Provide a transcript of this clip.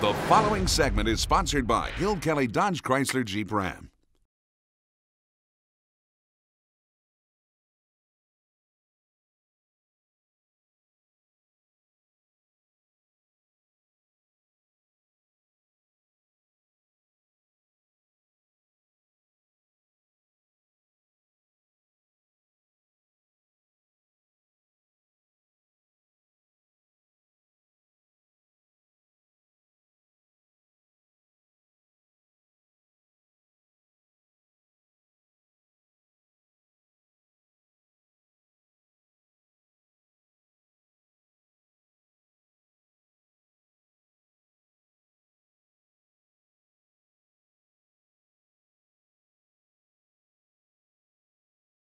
The following segment is sponsored by Hill Kelly Dodge Chrysler Jeep Ram.